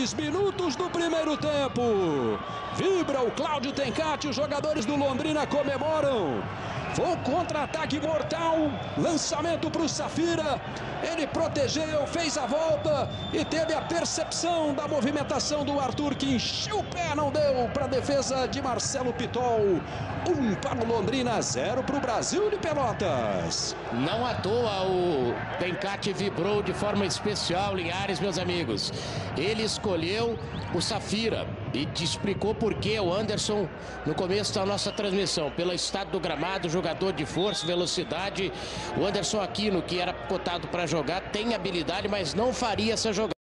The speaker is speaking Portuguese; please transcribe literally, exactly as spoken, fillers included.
Três minutos do primeiro tempo. Vibra o Cláudio Tencati, os jogadores do Londrina comemoram. Foi um contra-ataque mortal, lançamento para o Safira, ele protegeu, fez a volta e teve a percepção da movimentação do Arthur, que encheu o pé, não deu para a defesa de Marcelo Pitol. Um para o Londrina, zero para o Brasil de Pelotas. Não à toa o Tencati vibrou de forma especial, Linhares, meus amigos. Ele escolheu o Safira e te explicou por que o Anderson, no começo da nossa transmissão, pelo estado do gramado, jogador de força, velocidade. O Anderson Aquino, que era cotado para jogar, tem habilidade, mas não faria essa jogada.